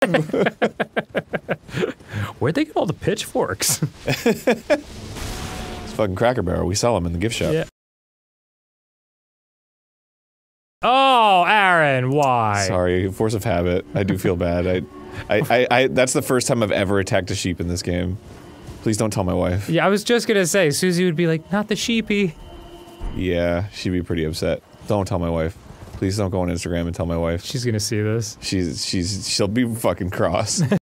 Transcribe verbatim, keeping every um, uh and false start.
Where'd they get all the pitchforks? It's fucking Cracker Barrel. We sell them in the gift shop. Yeah. Oh, Aaron, why? Sorry, force of habit. I do feel bad. I, I, I, I, that's the first time I've ever attacked a sheep in this game. Please don't tell my wife. Yeah, I was just gonna say, Susie would be like, not the sheepy. Yeah, she'd be pretty upset. Don't tell my wife. Please don't go on Instagram and tell my wife. She's gonna see this. She's, she's, she'll be fucking cross.